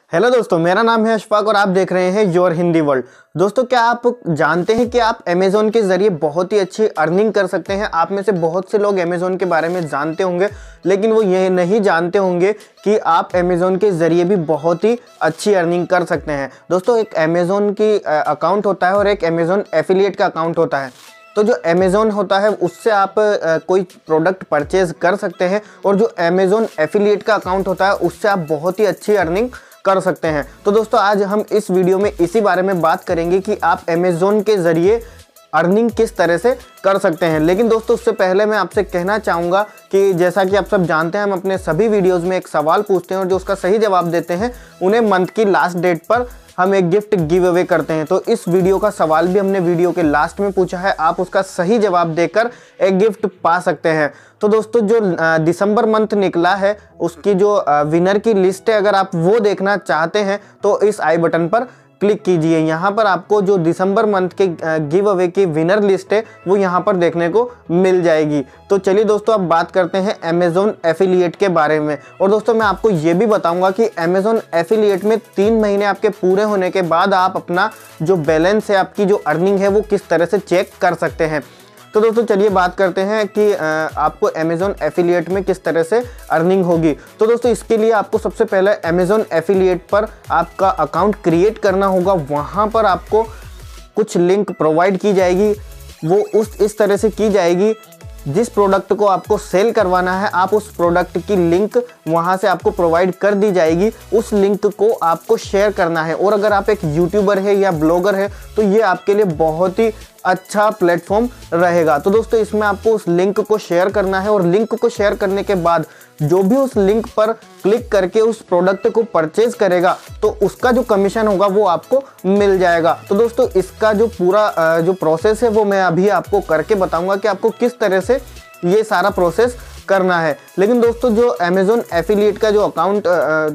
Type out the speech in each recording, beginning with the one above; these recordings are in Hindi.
हेलो दोस्तों, मेरा नाम है अशफाक और आप देख रहे हैं योर हिंदी वर्ल्ड। दोस्तों, क्या आप जानते हैं कि आप अमेज़ॉन के ज़रिए बहुत ही अच्छी अर्निंग कर सकते हैं। आप में से बहुत से लोग अमेज़ॉन के बारे में जानते होंगे, लेकिन वो ये नहीं जानते होंगे कि आप अमेज़ॉन के ज़रिए भी बहुत ही अच्छी अर्निंग कर सकते हैं। दोस्तों, एक अमेज़ॉन की अकाउंट होता है और एक अमेज़ॉन एफिलिएट का अकाउंट होता है। तो जो अमेज़ॉन होता है उससे आप कोई प्रोडक्ट परचेज़ कर सकते हैं और जो अमेज़ॉन एफिलिएट का अकाउंट होता है उससे आप बहुत ही अच्छी अर्निंग कर सकते हैं। तो दोस्तों, आज हम इस वीडियो में इसी बारे में बात करेंगे कि आप अमेज़ॉन के ज़रिए अर्निंग किस तरह से कर सकते हैं। लेकिन दोस्तों, उससे पहले मैं आपसे कहना चाहूँगा कि जैसा कि आप सब जानते हैं, हम अपने सभी वीडियोज़ में एक सवाल पूछते हैं और जो उसका सही जवाब देते हैं उन्हें मंथ की लास्ट डेट पर हम एक गिफ्ट गिव अवे करते हैं। तो इस वीडियो का सवाल भी हमने वीडियो के लास्ट में पूछा है, आप उसका सही जवाब देकर एक गिफ्ट पा सकते हैं। तो दोस्तों, जो दिसंबर मंथ निकला है उसकी जो विनर की लिस्ट है, अगर आप वो देखना चाहते हैं तो इस आई बटन पर क्लिक कीजिए। यहाँ पर आपको जो दिसंबर मंथ के गिव अवे की विनर लिस्ट है वो यहाँ पर देखने को मिल जाएगी। तो चलिए दोस्तों, अब बात करते हैं अमेज़ॉन एफिलिएट के बारे में। और दोस्तों, मैं आपको ये भी बताऊंगा कि अमेज़ॉन एफिलिएट में 3 महीने आपके पूरे होने के बाद आप अपना जो बैलेंस है, आपकी जो अर्निंग है वो किस तरह से चेक कर सकते हैं। तो दोस्तों, चलिए बात करते हैं कि आपको अमेज़ॉन एफिलिएट में किस तरह से अर्निंग होगी। तो दोस्तों, इसके लिए आपको सबसे पहले अमेज़ॉन एफिलिएट पर आपका अकाउंट क्रिएट करना होगा। वहाँ पर आपको कुछ लिंक प्रोवाइड की जाएगी, वो इस तरह से की जाएगी, जिस प्रोडक्ट को आपको सेल करवाना है आप उस प्रोडक्ट की लिंक वहाँ से आपको प्रोवाइड कर दी जाएगी। उस लिंक को आपको शेयर करना है। और अगर आप एक यूट्यूबर है या ब्लॉगर है तो ये आपके लिए बहुत ही अच्छा प्लेटफॉर्म रहेगा। तो दोस्तों, इसमें आपको उस लिंक को शेयर करना है और लिंक को शेयर करने के बाद जो भी उस लिंक पर क्लिक करके उस प्रोडक्ट को परचेज करेगा तो उसका जो कमीशन होगा वो आपको मिल जाएगा। तो दोस्तों, इसका जो पूरा जो प्रोसेस है वो मैं अभी आपको करके बताऊंगा कि आपको किस तरह से ये सारा प्रोसेस करना है। लेकिन दोस्तों, जो अमेज़ॉन एफिलिएट का जो अकाउंट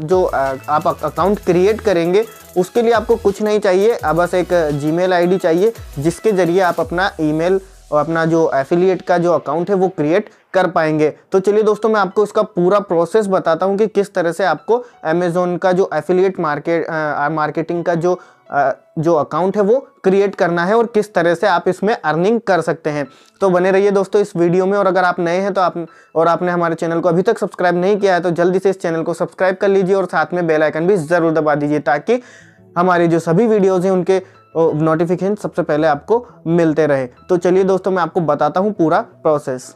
आप अकाउंट क्रिएट करेंगे उसके लिए आपको कुछ नहीं चाहिए, बस एक जीमेल आईडी चाहिए जिसके ज़रिए आप अपना ईमेल और अपना जो एफिलिएट का जो अकाउंट है वो क्रिएट कर पाएंगे। तो चलिए दोस्तों, मैं आपको इसका पूरा प्रोसेस बताता हूँ कि किस तरह से आपको अमेज़ॉन का जो एफिलिएट मार्केटिंग का जो अकाउंट है वो क्रिएट करना है और किस तरह से आप इसमें अर्निंग कर सकते हैं। तो बने रहिए दोस्तों इस वीडियो में। और अगर आप नए हैं तो आपने हमारे चैनल को अभी तक सब्सक्राइब नहीं किया है तो जल्दी से इस चैनल को सब्सक्राइब कर लीजिए और साथ में बेल आइकन भी ज़रूर दबा दीजिए ताकि हमारी जो सभी वीडियोज़ हैं उनके नोटिफिकेशन सबसे पहले आपको मिलते रहे। तो चलिए दोस्तों, मैं आपको बताता हूँ पूरा प्रोसेस।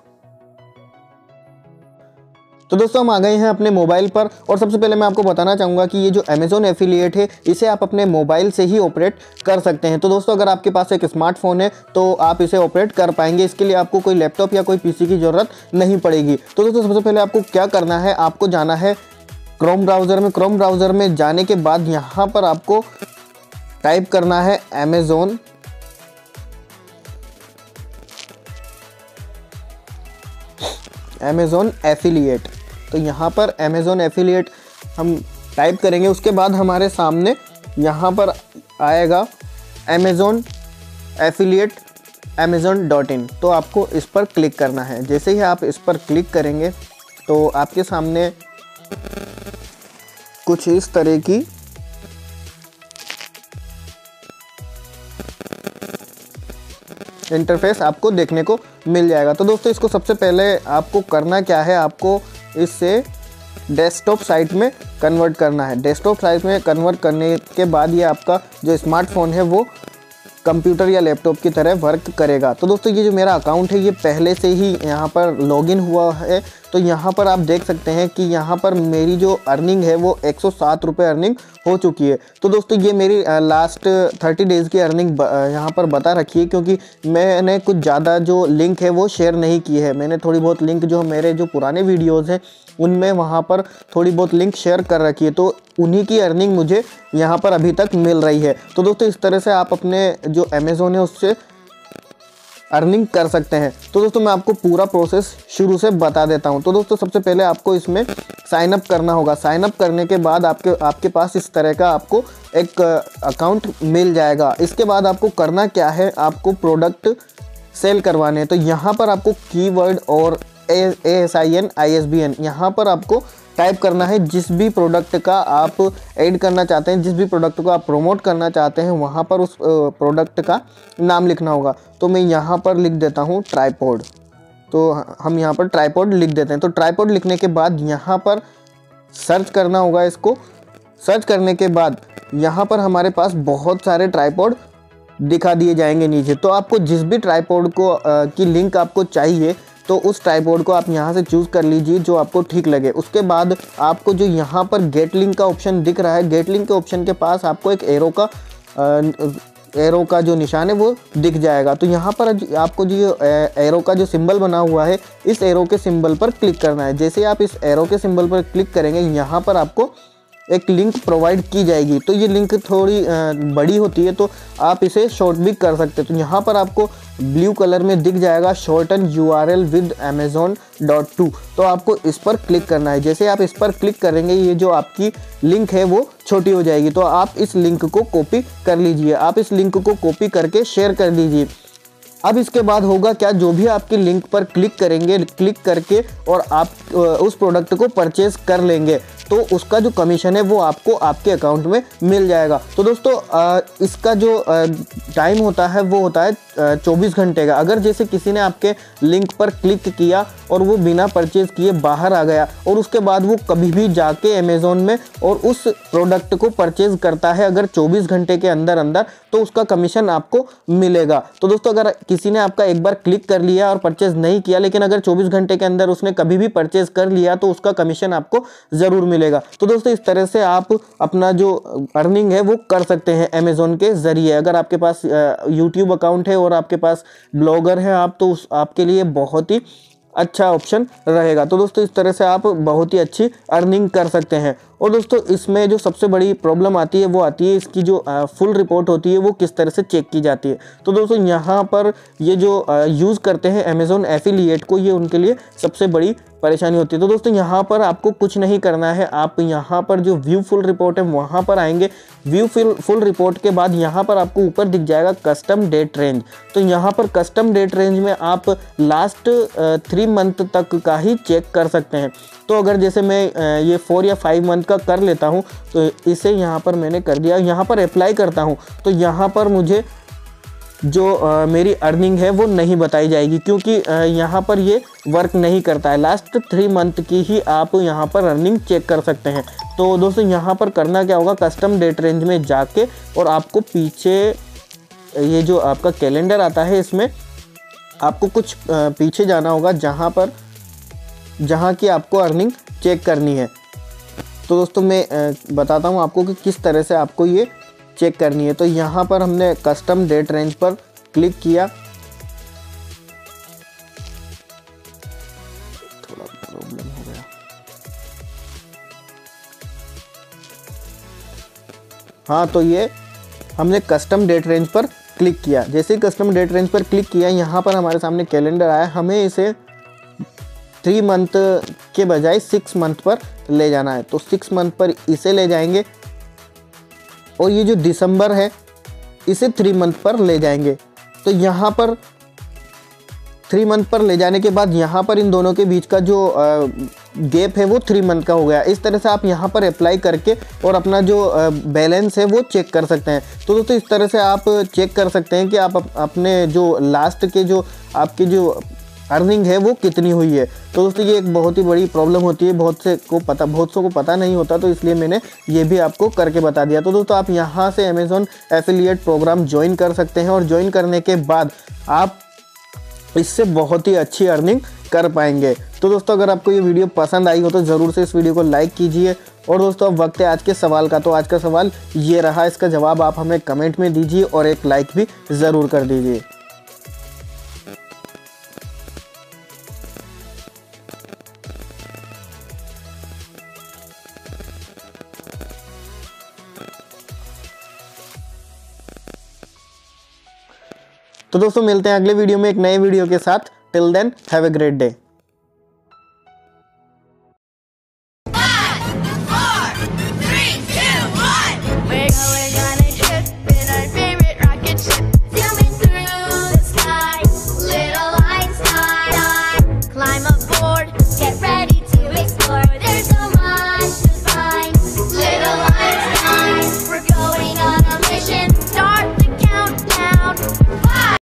तो दोस्तों, हम आ गए हैं अपने मोबाइल पर और सबसे पहले मैं आपको बताना चाहूँगा कि ये जो अमेज़ॉन एफिलिएट है इसे आप अपने मोबाइल से ही ऑपरेट कर सकते हैं। तो दोस्तों, अगर आपके पास एक स्मार्टफोन है तो आप इसे ऑपरेट कर पाएंगे। इसके लिए आपको कोई लैपटॉप या कोई पीसी की ज़रूरत नहीं पड़ेगी। तो दोस्तों, सबसे पहले आपको क्या करना है, आपको जाना है क्रोम ब्राउज़र में। क्रोम ब्राउज़र में जाने के बाद यहाँ पर आपको टाइप करना है अमेज़ॉन एफिलिएट। तो यहाँ पर अमेज़ॉन एफिलिएट हम टाइप करेंगे, उसके बाद हमारे सामने यहाँ पर आएगा अमेज़ॉन एफिलिएट amazon.in। तो आपको इस पर क्लिक करना है। जैसे ही आप इस पर क्लिक करेंगे तो आपके सामने कुछ इस तरह की इंटरफेस आपको देखने को मिल जाएगा। तो दोस्तों, इसको सबसे पहले आपको करना क्या है, आपको इससे डेस्कटॉप साइट में कन्वर्ट करना है। डेस्कटॉप साइट में कन्वर्ट करने के बाद ये आपका जो स्मार्टफोन है वो कंप्यूटर या लैपटॉप की तरह वर्क करेगा। तो दोस्तों, ये जो मेरा अकाउंट है ये पहले से ही यहाँ पर लॉगिन हुआ है। तो यहाँ पर आप देख सकते हैं कि यहाँ पर मेरी जो अर्निंग है वो 107 रुपये अर्निंग हो चुकी है। तो दोस्तों, ये मेरी लास्ट 30 डेज़ की अर्निंग यहाँ पर बता रखी है, क्योंकि मैंने कुछ ज़्यादा जो लिंक है वो शेयर नहीं की है। मैंने थोड़ी बहुत लिंक जो मेरे जो पुराने वीडियोज़ हैं उनमें वहाँ पर थोड़ी बहुत लिंक शेयर कर रखी है, तो उन्हीं की अर्निंग मुझे यहाँ पर अभी तक मिल रही है। तो दोस्तों, इस तरह से आप अपने जो अमेज़ॉन है उससे अर्निंग कर सकते हैं। तो दोस्तों, मैं आपको पूरा प्रोसेस शुरू से बता देता हूं। तो दोस्तों, सबसे पहले आपको इसमें साइन अप करना होगा। साइन अप करने के बाद आपके पास इस तरह का आपको एक अकाउंट मिल जाएगा। इसके बाद आपको करना क्या है, आपको प्रोडक्ट सेल करवाने हैं। तो यहाँ पर आपको कीवर्ड और ASIN ISBN यहाँ पर आपको टाइप करना है जिस भी प्रोडक्ट का आप ऐड करना चाहते हैं, जिस भी प्रोडक्ट को आप प्रमोट करना चाहते हैं, वहाँ पर उस प्रोडक्ट का नाम लिखना होगा। तो मैं यहाँ पर लिख देता हूँ ट्राइपॉड। तो हम यहाँ पर ट्राइपॉड लिख देते हैं। तो ट्राइपॉड लिखने के बाद यहाँ पर सर्च करना होगा इसको। सर्च करने के बाद यहाँ पर हमारे पास बहुत सारे ट्राइपॉड दिखा दिए जाएंगे नीचे। तो आपको जिस भी ट्राइपॉड को की लिंक आपको चाहिए तो उस ट्राइपॉड को आप यहाँ से चूज़ कर लीजिए जो आपको ठीक लगे। उसके बाद आपको जो यहाँ पर गेट लिंक का ऑप्शन दिख रहा है, गेट लिंक के ऑप्शन के पास आपको एक एरो का जो निशान है वो दिख जाएगा। तो यहाँ पर आपको जो एरो का जो सिंबल बना हुआ है, इस एरो के सिंबल पर क्लिक करना है। जैसे आप इस एरो के सिंबल पर क्लिक करेंगे, यहाँ पर आपको एक लिंक प्रोवाइड की जाएगी। तो ये लिंक थोड़ी बड़ी होती है तो आप इसे शॉर्ट भी कर सकते हैं। तो यहाँ पर आपको ब्लू कलर में दिख जाएगा शॉर्टन URL विद amazon.to। तो आपको इस पर क्लिक करना है। जैसे आप इस पर क्लिक करेंगे, ये जो आपकी लिंक है वो छोटी हो जाएगी। तो आप इस लिंक को कॉपी कर लीजिए। आप इस लिंक को कॉपी करके शेयर कर दीजिए। अब इसके बाद होगा क्या, जो भी आपकी लिंक पर क्लिक करेंगे, क्लिक करके और आप उस प्रोडक्ट को परचेज कर लेंगे तो उसका जो कमीशन है वो आपको आपके अकाउंट में मिल जाएगा। तो दोस्तों इसका जो टाइम होता है वो होता है 24 घंटे का। अगर जैसे किसी ने आपके लिंक पर क्लिक किया और वो बिना परचेज किए बाहर आ गया और उसके बाद वो कभी भी जाके अमेज़ॉन में और उस प्रोडक्ट को परचेज करता है अगर 24 घंटे के अंदर अंदर, तो उसका कमीशन आपको मिलेगा। तो दोस्तों अगर किसी ने आपका एक बार क्लिक कर लिया और परचेज नहीं किया, लेकिन अगर 24 घंटे के अंदर उसने कभी भी परचेज कर लिया तो उसका कमीशन आपको ज़रूर मिलेगा। तो दोस्तों इस तरह से आप अपना जो अर्निंग है वो कर सकते हैं अमेज़ॉन के ज़रिए। अगर आपके पास यूट्यूब अकाउंट है और आपके पास ब्लॉगर है आप, तो आपके लिए बहुत ही अच्छा ऑप्शन रहेगा। तो दोस्तों इस तरह से आप बहुत ही अच्छी अर्निंग कर सकते हैं। और दोस्तों इसमें जो सबसे बड़ी प्रॉब्लम आती है वो आती है इसकी जो फुल रिपोर्ट होती है वो किस तरह से चेक की जाती है। तो दोस्तों यहाँ पर ये जो यूज़ करते हैं अमेज़ॉन एफिलिएट को, ये उनके लिए सबसे बड़ी परेशानी होती है। तो दोस्तों यहाँ पर आपको कुछ नहीं करना है। आप यहाँ पर जो व्यू फुल रिपोर्ट है वहाँ पर आएंगे। व्यू फुल रिपोर्ट के बाद यहाँ पर आपको ऊपर दिख जाएगा कस्टम डेट रेंज। तो यहाँ पर कस्टम डेट रेंज में आप लास्ट 3 मंथ तक का ही चेक कर सकते हैं। तो अगर जैसे मैं ये 4 या 5 मंथ का कर लेता हूँ तो इसे यहाँ पर मैंने कर दिया। यहाँ पर अप्लाई करता हूँ तो यहाँ पर मुझे जो मेरी अर्निंग है वो नहीं बताई जाएगी, क्योंकि यहाँ पर ये वर्क नहीं करता है। लास्ट 3 मंथ की ही आप यहाँ पर अर्निंग चेक कर सकते हैं। तो दोस्तों यहाँ पर करना क्या होगा, कस्टम डेट रेंज में जाके और आपको पीछे ये जो आपका कैलेंडर आता है इसमें आपको कुछ पीछे जाना होगा जहाँ की आपको अर्निंग चेक करनी है। तो दोस्तों मैं बताता हूँ आपको कि किस तरह से आपको ये चेक करनी है। तो यहाँ पर हमने कस्टम डेट रेंज पर क्लिक किया। थोड़ा प्रॉब्लम हो गया। हाँ, तो ये हमने कस्टम डेट रेंज पर क्लिक किया। जैसे ही कस्टम डेट रेंज पर क्लिक किया, यहाँ पर हमारे सामने कैलेंडर आया। हमें इसे 3 मंथ के बजाय 6 मंथ पर ले जाना है। तो 6 मंथ पर इसे ले जाएंगे और ये जो दिसंबर है इसे 3 मंथ पर ले जाएंगे। तो यहाँ पर 3 मंथ पर ले जाने के बाद यहाँ पर इन दोनों के बीच का जो गैप है वो 3 मंथ का हो गया। इस तरह से आप यहाँ पर अप्लाई करके और अपना जो बैलेंस है वो चेक कर सकते हैं। तो दोस्तों इस तरह से आप चेक कर सकते हैं कि आप अपने जो लास्ट के जो आपकी जो अर्निंग है वो कितनी हुई है। तो दोस्तों ये एक बहुत ही बड़ी प्रॉब्लम होती है, बहुत सौ को पता नहीं होता, तो इसलिए मैंने ये भी आपको करके बता दिया। तो दोस्तों आप यहाँ से अमेज़ॉन एफिलिएट प्रोग्राम ज्वाइन कर सकते हैं और ज्वाइन करने के बाद आप इससे बहुत ही अच्छी अर्निंग कर पाएंगे। तो दोस्तों अगर आपको ये वीडियो पसंद आई हो तो ज़रूर से इस वीडियो को लाइक कीजिए। और दोस्तों अब वक्त है आज के सवाल का। तो आज का सवाल ये रहा, इसका जवाब आप हमें कमेंट में दीजिए और एक लाइक भी ज़रूर कर दीजिए। तो दोस्तों मिलते हैं अगले वीडियो में एक नए वीडियो के साथ। Till then have a great day.